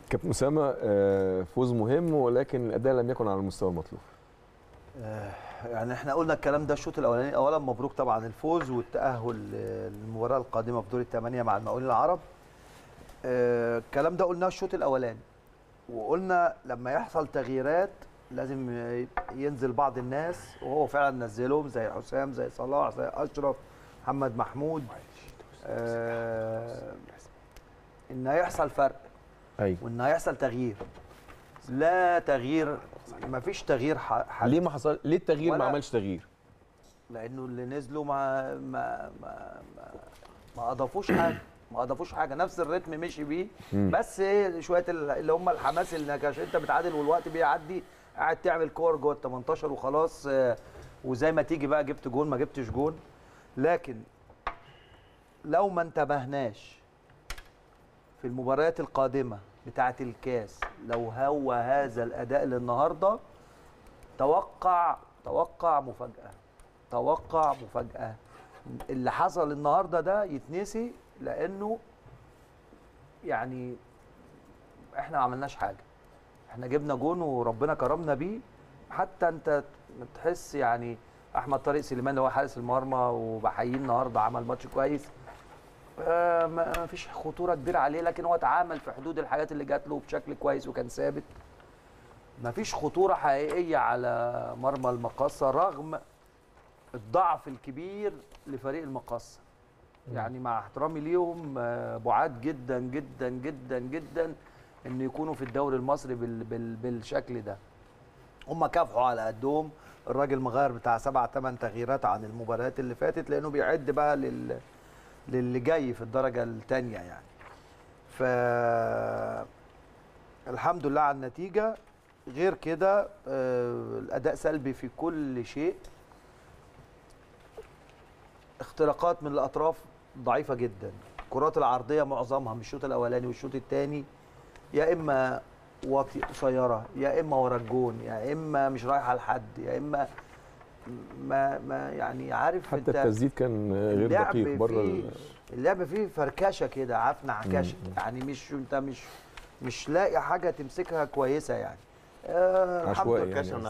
كابتن اسامه، فوز مهم ولكن الاداء لم يكن على المستوى المطلوب. يعني احنا قلنا الكلام ده الشوط الاولاني. اولا مبروك طبعا الفوز والتاهل للمباراه القادمه في دور الثمانيه مع المقاولين العرب. الكلام ده قلناه الشوط الاولاني، وقلنا لما يحصل تغييرات لازم ينزل بعض الناس، وهو فعلا نزلهم زي حسام، زي صلاح، زي اشرف، محمد محمود. ان هيحصل فرق، ايوه، وان هيحصل تغيير. لا تغيير، ما فيش تغيير ليه ما حصل؟ ليه التغيير ما عملش تغيير؟ لانه اللي نزلوا ما اضافوش حاجه، ما اضافوش حاجه، نفس الريتم مشي بيه. بس شويه اللي هم الحماس، اللي عشان انت بتعادل والوقت بيعدي قاعد تعمل كور جوه ال 18 وخلاص، وزي ما تيجي بقى جبت جون ما جبتش جون. لكن لو ما انتبهناش في المباريات القادمه بتاعه الكاس، لو هو هذا الاداء للنهارده، توقع مفاجاه، توقع مفاجاه. اللي حصل النهارده ده يتنسي، لانه يعني احنا ما عملناش حاجه. احنا جبنا جون وربنا كرمنا بيه. حتى انت تحس يعني احمد طارق سليمان اللي هو حارس المرمى، وبحييه النهارده عمل ماتش كويس. ما فيش خطوره كبيره عليه، لكن هو اتعامل في حدود الحاجات اللي جات له بشكل كويس وكان ثابت. ما فيش خطوره حقيقيه على مرمى المقاصه رغم الضعف الكبير لفريق المقاصه. يعني مع احترامي ليهم، بعاد جدا جدا جدا جدا ان يكونوا في الدوري المصري بالشكل ده. هم كافحوا على قدهم. الراجل مغير بتاع 7 8 تغييرات عن المباريات اللي فاتت، لانه بيعد بقى للي جاي في الدرجه الثانيه يعني. ف الحمد لله على النتيجه. غير كده الاداء سلبي في كل شيء. اختراقات من الاطراف ضعيفه جدا. الكرات العرضيه معظمها من الشوط الاولاني والشوط الثاني يا اما واطي قصيره، يا اما ورا الجون، يا اما مش رايحه لحد، يا اما ما يعني عارف حتى انت التسديد كان غير دقيق بره. اللعب فيه فركشه كده، عفن عكشه. يعني انت مش لاقي حاجه تمسكها كويسه يعني. عشوائي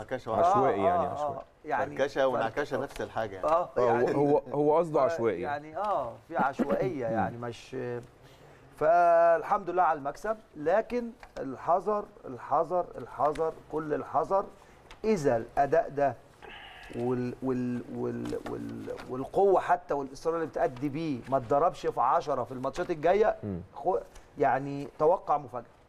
يعني فركشه ونعكشه نفس الحاجه يعني. يعني هو قصده عشوائي يعني في عشوائيه يعني مش. فالحمد لله على المكسب، لكن الحذر الحذر الحذر كل الحذر. اذا الاداء ده والقوه حتى والاصرار اللي بتأدي بيه ما اتضربش في 10 في الماتشات الجايه، يعني توقع مفاجاه.